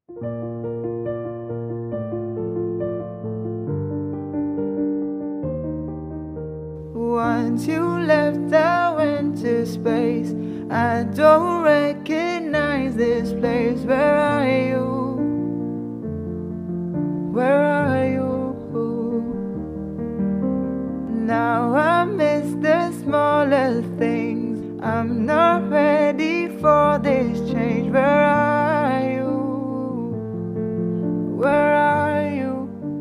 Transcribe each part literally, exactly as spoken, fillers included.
Once you left, I went to space. I don't recognize this place. Where are you? Where are you? Now I miss the smaller things. I'm not ready for this change. Where are you? Where are you?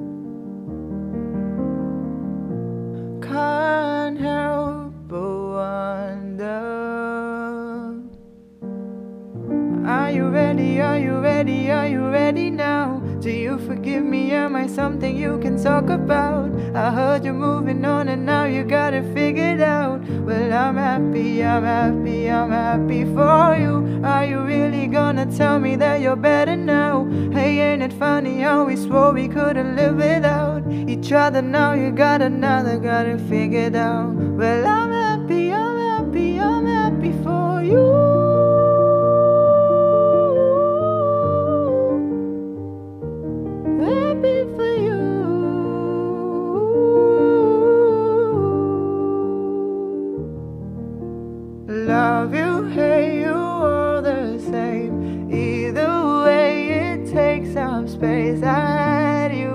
Can't help but wonder. Are you ready? Are you ready? Are you ready now? Do you forgive me? Am I something you can talk about? I heard you're moving on and now you got it figured out. Well, I'm happy, I'm happy, I'm happy for you. Are you really gonna tell me that you're better now? Hey, ain't it funny how we swore we couldn't live without each other? Now you got another, got it figured out. Well, I'm happy, I'm happy, I'm happy for you. Happy for you. Love you, hate you, all the same. Either way, it takes some space. I had you,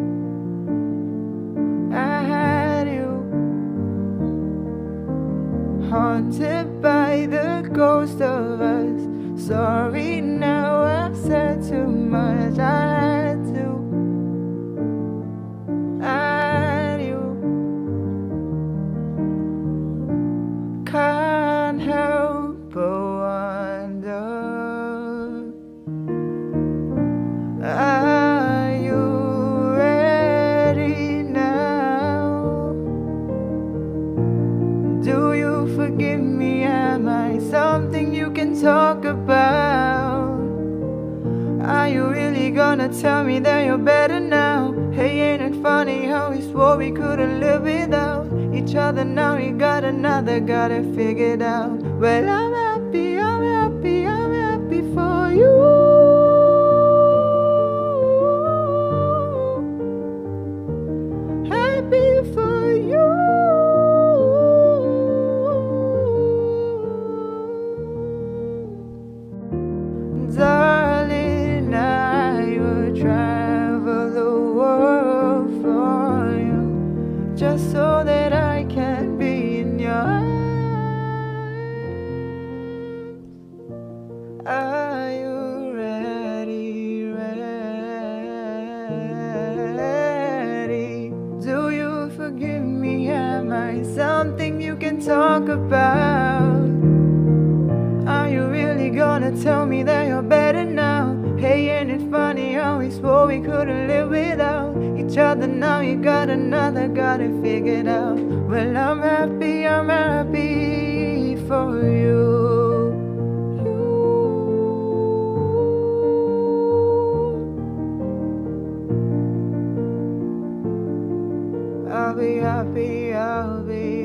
I had you, haunted by the ghost of us. Sorry, now I said too much. I had to, I had you. Can't help but wonder. Are you ready now? Do you forgive me? Am I something you can talk about? Are you really gonna tell me that you're better now? Hey, ain't it funny how we swore we couldn't live without each other? Now you got another, got it figured out. Well, I'm happy, I'm happy, I'm happy for you. Happy for you. Darling, I would travel the world for you, just so that I can be in your arms. Are you ready, ready? Do you forgive me? Am I something you can talk about? Are you really gonna tell me that you're better now? Hey, ain't it funny how we swore we couldn't live without each other? Now you got another, got it figured out. Well, I'm happy, I'm happy for you. I'll be happy, I'll be